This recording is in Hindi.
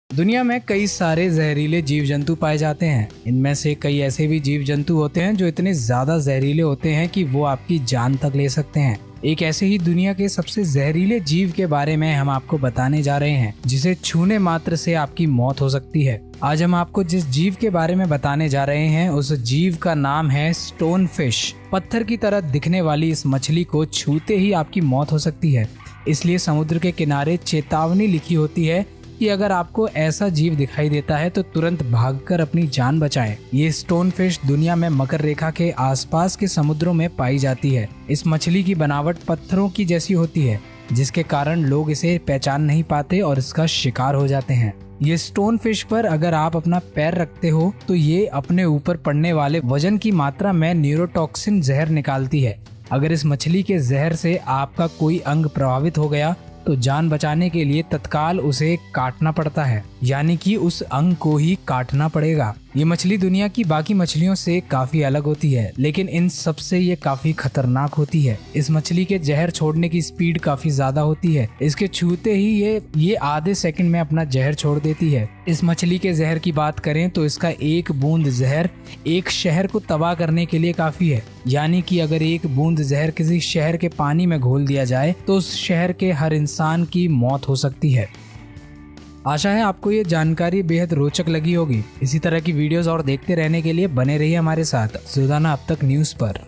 दुनिया में कई सारे जहरीले जीव जंतु पाए जाते हैं। इनमें से कई ऐसे भी जीव जंतु होते हैं जो इतने ज्यादा जहरीले होते हैं कि वो आपकी जान तक ले सकते हैं। एक ऐसे ही दुनिया के सबसे जहरीले जीव के बारे में हम आपको बताने जा रहे हैं, जिसे छूने मात्र से आपकी मौत हो सकती है। आज हम आपको जिस जीव के बारे में बताने जा रहे हैं उस जीव का नाम है स्टोन फिश। पत्थर की तरह दिखने वाली इस मछली को छूते ही आपकी मौत हो सकती है। इसलिए समुद्र के किनारे चेतावनी लिखी होती है कि अगर आपको ऐसा जीव दिखाई देता है तो तुरंत भागकर अपनी जान बचाएं। ये स्टोन फिश दुनिया में मकर रेखा के आसपास के समुद्रों में पाई जाती है। इस मछली की बनावट पत्थरों की जैसी होती है, जिसके कारण लोग इसे पहचान नहीं पाते और इसका शिकार हो जाते हैं। ये स्टोन फिश पर अगर आप अपना पैर रखते हो तो ये अपने ऊपर पड़ने वाले वजन की मात्रा में न्यूरोटॉक्सिन जहर निकालती है। अगर इस मछली के जहर से आपका कोई अंग प्रभावित हो गया तो जान बचाने के लिए तत्काल उसे काटना पड़ता है, यानी कि उस अंग को ही काटना पड़ेगा। ये मछली दुनिया की बाकी मछलियों से काफी अलग होती है, लेकिन इन सबसे ये काफी खतरनाक होती है। इस मछली के जहर छोड़ने की स्पीड काफी ज्यादा होती है। इसके छूते ही ये आधे सेकंड में अपना जहर छोड़ देती है। इस मछली के जहर की बात करें तो इसका एक बूंद जहर एक शहर को तबाह करने के लिए काफी है। यानी कि अगर एक बूंद जहर किसी शहर के पानी में घोल दिया जाए तो उस शहर के हर इंसान की मौत हो सकती है। आशा है आपको ये जानकारी बेहद रोचक लगी होगी। इसी तरह की वीडियोस और देखते रहने के लिए बने रहिए हमारे साथ सुदाना अब तक न्यूज़ पर।